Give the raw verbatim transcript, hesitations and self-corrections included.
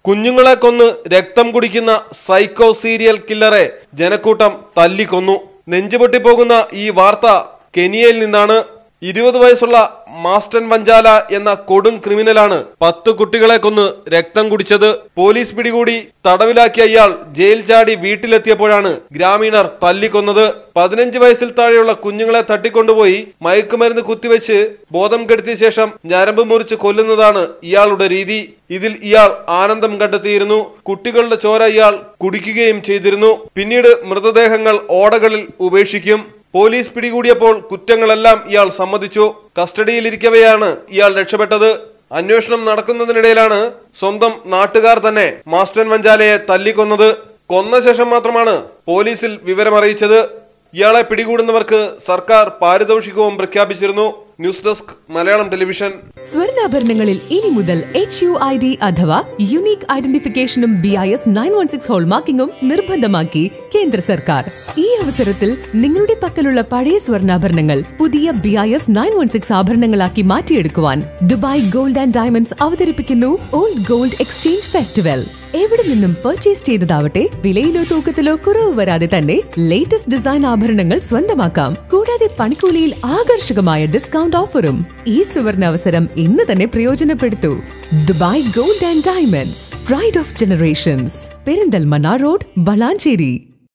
കുഞ്ഞുങ്ങളെ കൊന്ന് രക്തം കുടിക്കുന്ന സൈക്കോ സീരിയൽ കില്ലറെ ജനക്കൂട്ടം തല്ലിക്കൊന്നു. നെഞ്ചുപൊട്ടിപ്പോകുന്ന ഈ വാർത്ത കെനിയയിൽ നിന്നാണ്. ഇരുപത് വയസ്സുള്ള മാസ്റ്റൻ വഞ്ചാല എന്ന കൊടും ക്രിമിനലാണ് പത്ത് കുട്ടികളെ കൊന്ന് രക്തം കുടിച്ചത്. പോലീസ് പിടികൂടി തടവിലാക്കിയ ഇയാൾ ജയിൽ ചാടി വീട്ടിലെത്തിയപ്പോഴാണ് ഗ്രാമീണർ തല്ലിക്കൊന്നത്. പതിനഞ്ച് വയസ്സിൽ താഴെയുള്ള കുഞ്ഞുങ്ങളെ തട്ടിക്കൊണ്ടുപോയി മയക്കുമരുന്ന് കുത്തിവെച്ച് ബോധം കെടുത്തിയ ശേഷം ഞരമ്പ് മുറിച്ച് കൊല്ലുന്നതാണ് ഇയാളുടെ രീതി. ഇതിൽ ഇയാൾ ആനന്ദം കണ്ടെത്തിയിരുന്നു. കുട്ടികളുടെ ചോര ഇയാൾ കുടിക്കുകയും ചെയ്തിരുന്നു. പിന്നീട് മൃതദേഹങ്ങൾ ഓടകളിൽ ഉപേക്ഷിക്കും. പോലീസ് പിടികൂടിയപ്പോൾ കുറ്റങ്ങളെല്ലാം ഇയാൾ സമ്മതിച്ചു. കസ്റ്റഡിയിലിരിക്കവെയാണ് ഇയാൾ രക്ഷപ്പെട്ടത്. അന്വേഷണം നടക്കുന്നതിനിടയിലാണ് സ്വന്തം നാട്ടുകാർ തന്നെ മാസ്റ്റൻ വഞ്ചാലയെ തല്ലിക്കൊന്നത്. കൊന്ന ശേഷം മാത്രമാണ് പോലീസിൽ വിവരമറിയിച്ചത്. ഇയാളെ പിടികൂടുന്നവർക്ക് സർക്കാർ പാരിതോഷികവും പ്രഖ്യാപിച്ചിരുന്നു. News desk Malayalam television. സ്വർണ്ണാഭരണങ്ങളിൽ ഇനി മുതൽ എച്ച് യു ഐ ഡി അഥവാ യുണീക് ഐഡന്റിഫിക്കേഷനും B I S nine one six ഹോൾമാർക്കിംഗും നിർബന്ധമാക്കി കേന്ദ്ര സർക്കാർ. ഈ അവസരത്തിൽ നിങ്ങളുടെ പക്കലുള്ള പഴയ സ്വർണ്ണാഭരണങ്ങൾ പുതിയ B I S nine one six ആഭരണങ്ങളാക്കി മാറ്റിയെടുക്കുവാൻ ദുബായ് ഗോൾഡ് ആൻഡ് ഡയമണ്ട്സ് അവതരിപ്പിക്കുന്നു ഓൾഡ് ഗോൾഡ് എക്സ്ചേഞ്ച് ഫെസ്റ്റിവൽ. എവിടെ നിന്നും പർച്ചേസ് ചെയ്തതാവട്ടെ, വിലയിലോ തൂക്കത്തിലോ കുറവ് വരാതെ തന്നെ ലേറ്റസ്റ്റ് ഡിസൈൻ ആഭരണങ്ങൾ സ്വന്തമാക്കാം. കൂടാതെ പണിക്കൂലിയിൽ ആകർഷകമായ ഡിസ്കൗണ്ട് ഓഫറും. ഈ സുവർണ അവസരം ഇന്ന് തന്നെ പ്രയോജനപ്പെടുത്തൂ. Dubai gold and diamonds, pride of generations, Perinthalmanna road, Valanchery.